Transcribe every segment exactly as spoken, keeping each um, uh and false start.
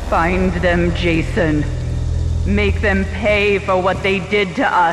Find them, Jason. Make them pay for what they did to us.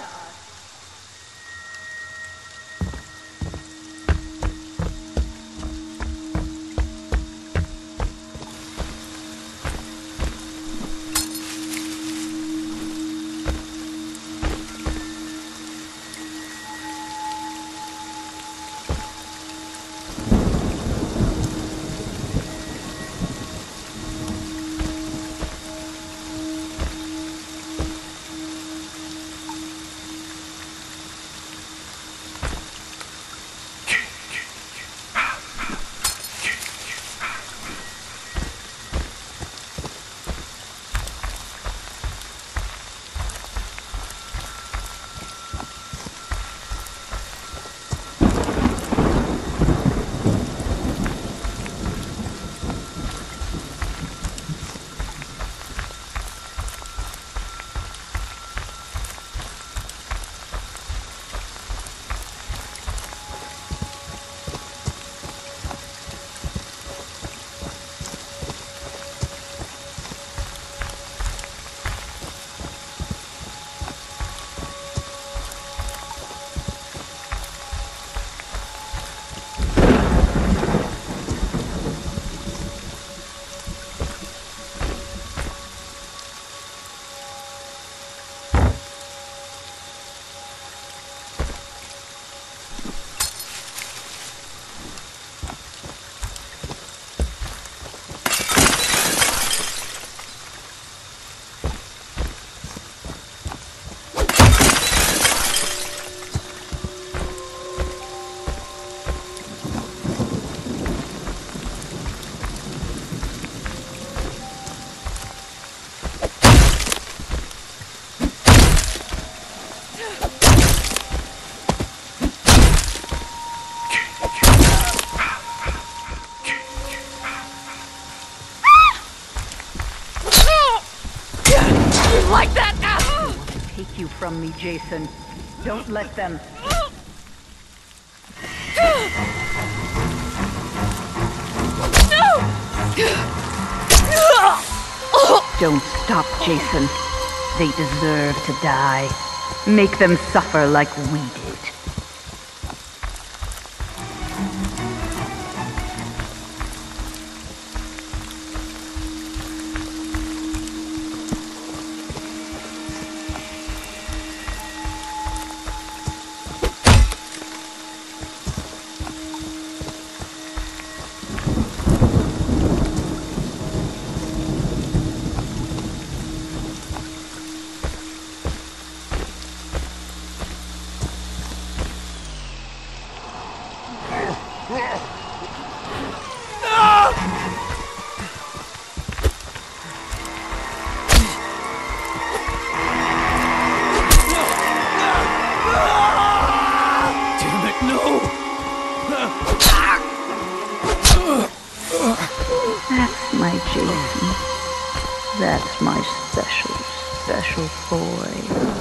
From me, Jason. Don't let them. Don't stop, Jason. They deserve to die. Make them suffer like we did. That's my Jason. That's my special, special boy.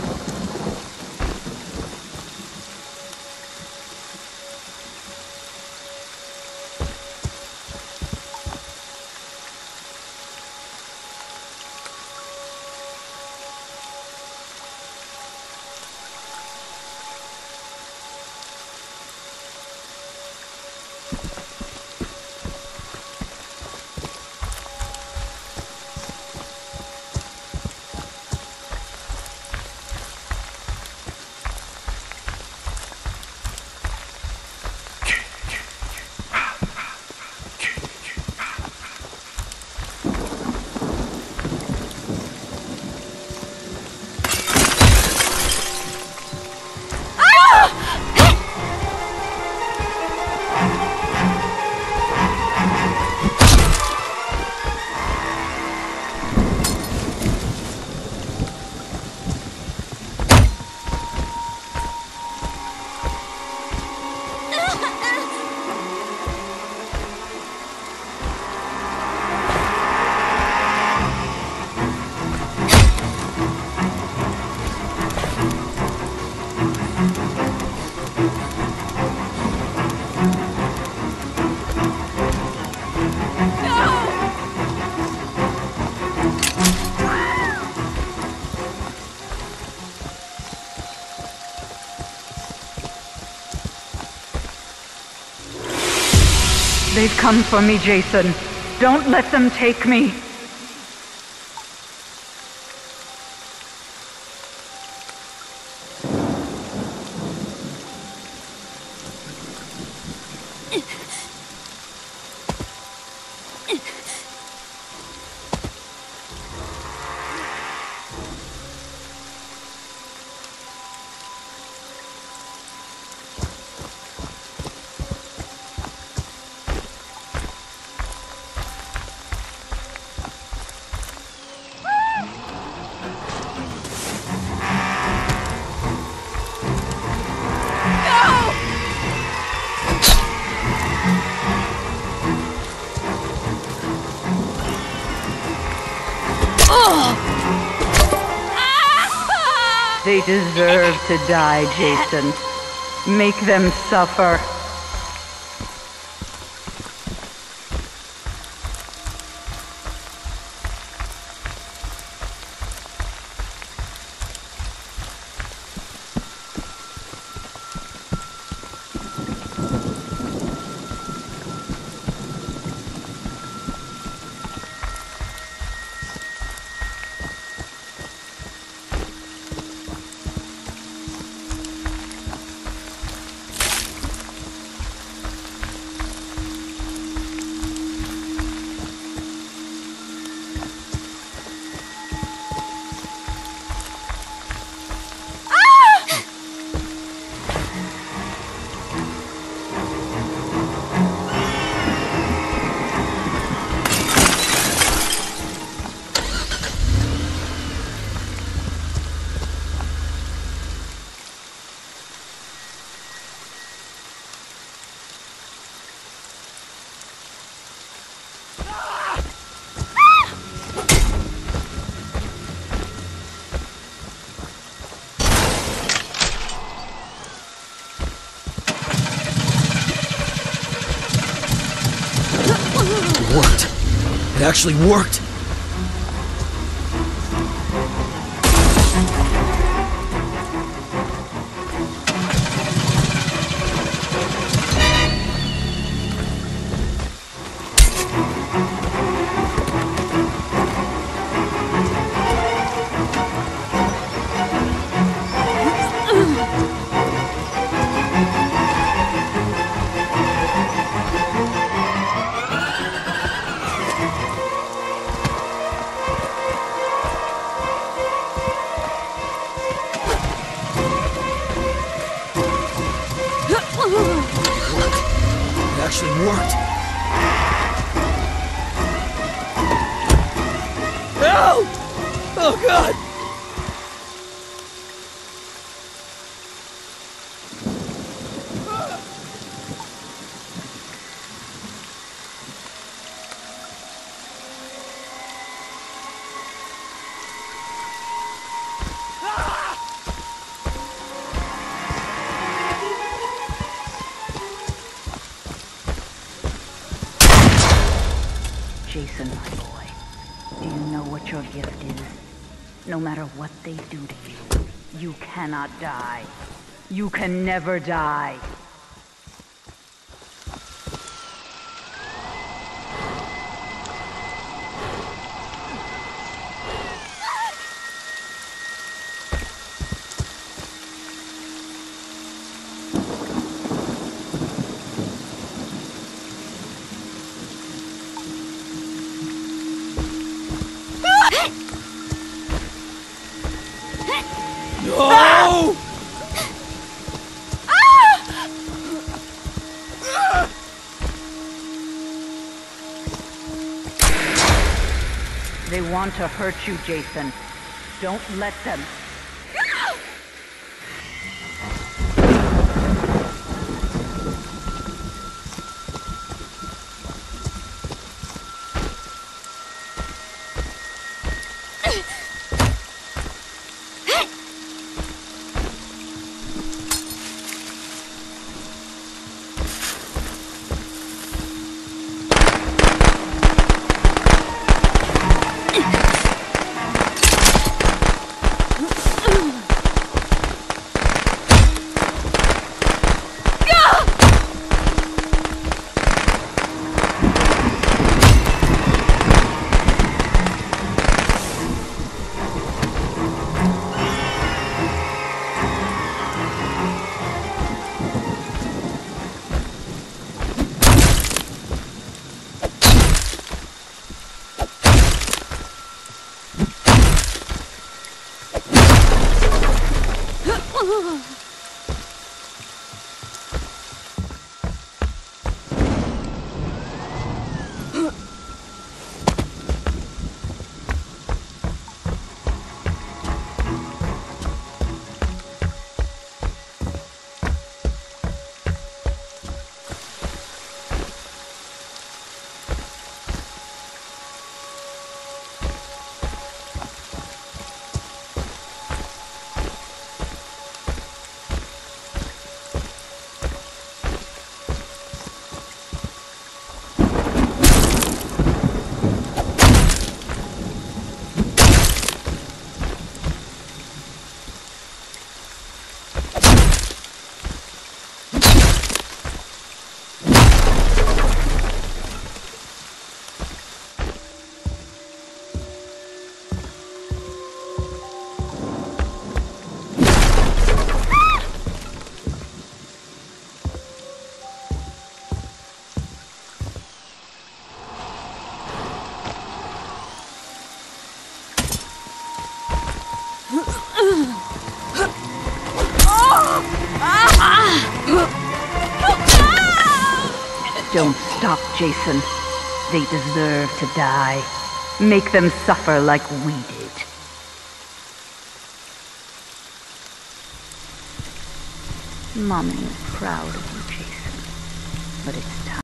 They've come for me, Jason. Don't let them take me. They deserve to die, Jason. Make them suffer. It worked. It actually worked. It actually worked. Help! Oh God! Jason, my boy, do you know what your gift is? No matter what they do to you, you cannot die. You can never die. No! They want to hurt you, Jason. Don't let them. Don't stop, Jason. They deserve to die. Make them suffer like we did. Mommy is proud of you, Jason. But it's